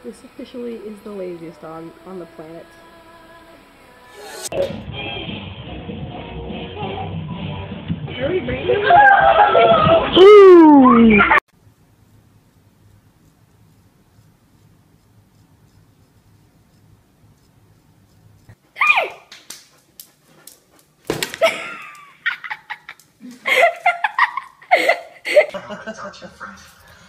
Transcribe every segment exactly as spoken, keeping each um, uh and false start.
This officially is the laziest dog on the planet. Are we breathing? Touch your friend.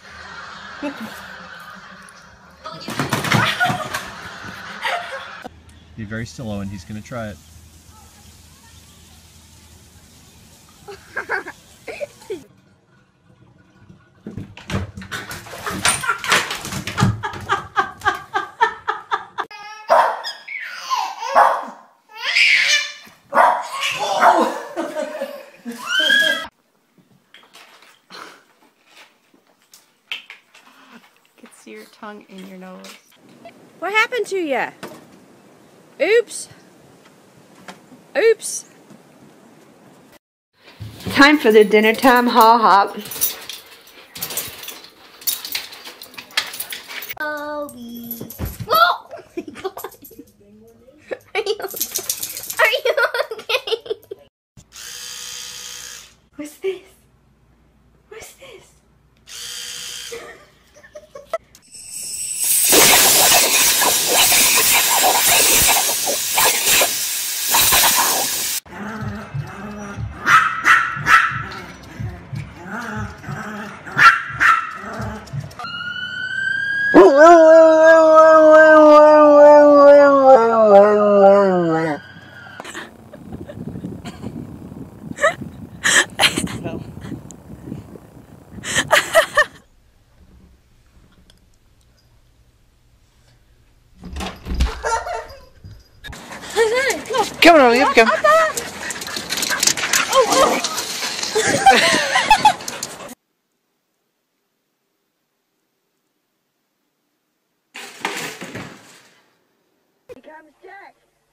Be very still, Owen. He's gonna try it. See your tongue in your nose. What happened to you? Oops. Oops. Time for the dinner time haul hop. Oh, we. Oh my god. Are you okay? Are you okay? What's this? What's this? Come on, you come. Oh, oh. Here comes Jack.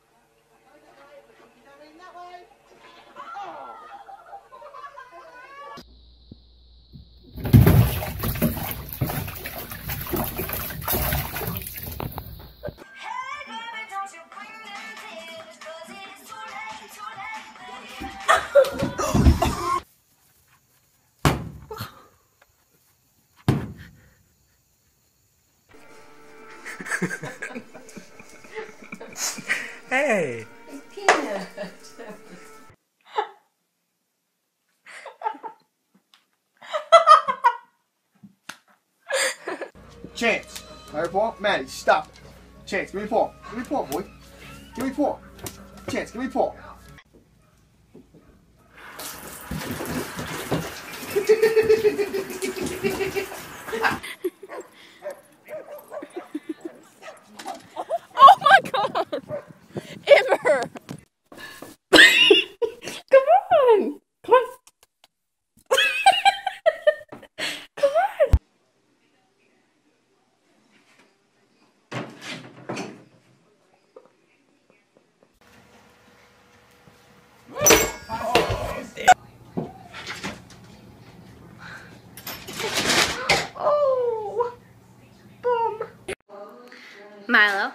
Hey. Peanut. Chance. Alright, Paul. Maddie, stop it. Chance, give me Paul. Give me Paul, boy. Give me Paul. Chance, give me Paul. Oh my god! Ever! Come on! Come on! Come on! Oh. Boom. Milo.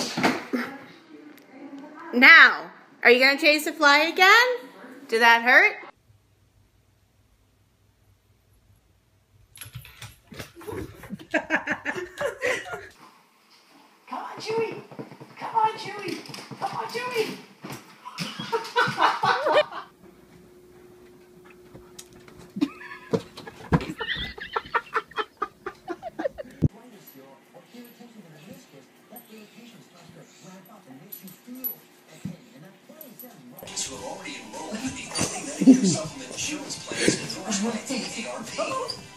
Now, are you gonna chase the fly again? Did that hurt? Come on, Chewie. Come on, Chewie. Come on, Chewie. Who have already enrolled in the Early Medicare Supplement Insurance Plans and endorsed by A A R P.